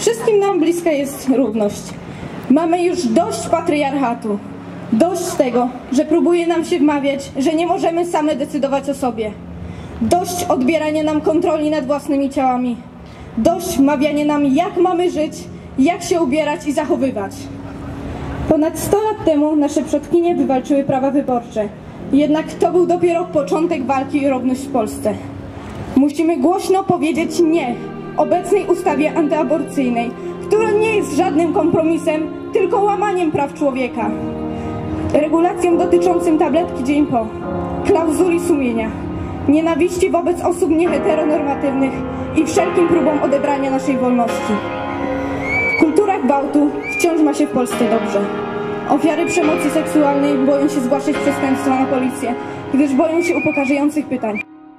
Wszystkim nam bliska jest równość. Mamy już dość patriarchatu. Dość tego, że próbuje nam się wmawiać, że nie możemy same decydować o sobie. Dość odbierania nam kontroli nad własnymi ciałami. Dość wmawiania nam, jak mamy żyć, jak się ubierać i zachowywać. Ponad 100 lat temu nasze przodkinie wywalczyły prawa wyborcze. Jednak to był dopiero początek walki o równość w Polsce. Musimy głośno powiedzieć nie obecnej ustawie antyaborcyjnej, która nie jest żadnym kompromisem, tylko łamaniem praw człowieka. Regulacjom dotyczącym tabletki dzień po, klauzuli sumienia, nienawiści wobec osób nieheteronormatywnych i wszelkim próbom odebrania naszej wolności. Kultura gwałtu wciąż ma się w Polsce dobrze. Ofiary przemocy seksualnej boją się zgłaszać przestępstwa na policję, gdyż boją się upokarzających pytań.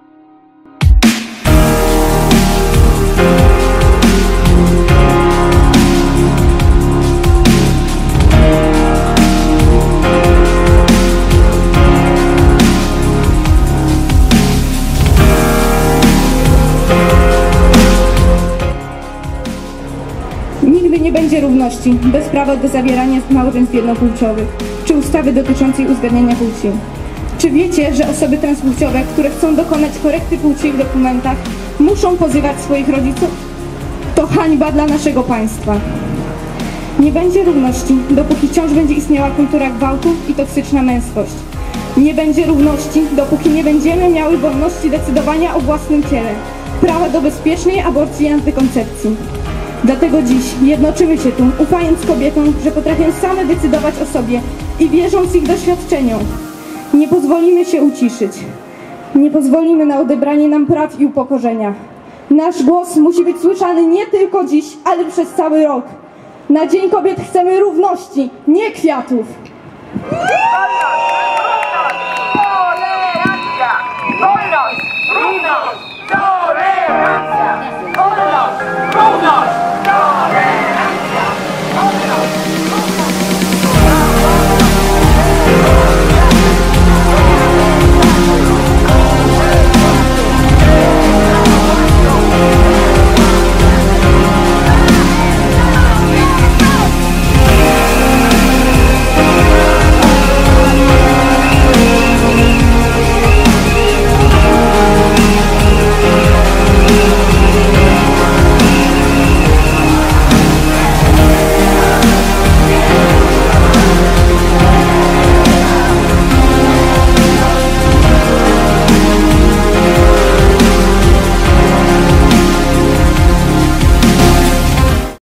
Nigdy nie będzie równości bez prawa do zawierania małżeństw jednopłciowych czy ustawy dotyczącej uzgadniania płci. Czy wiecie, że osoby transpłciowe, które chcą dokonać korekty płci w dokumentach, muszą pozywać swoich rodziców? To hańba dla naszego państwa. Nie będzie równości, dopóki wciąż będzie istniała kultura gwałtu i toksyczna męskość. Nie będzie równości, dopóki nie będziemy miały wolności decydowania o własnym ciele, prawa do bezpiecznej aborcji i antykoncepcji. Dlatego dziś jednoczymy się tu, ufając kobietom, że potrafią same decydować o sobie i wierząc ich doświadczeniom. Nie pozwolimy się uciszyć. Nie pozwolimy na odebranie nam praw i upokorzenia. Nasz głos musi być słyszany nie tylko dziś, ale przez cały rok. Na Dzień Kobiet chcemy równości, nie kwiatów. Wolność, równość, tolerancja! Wolność,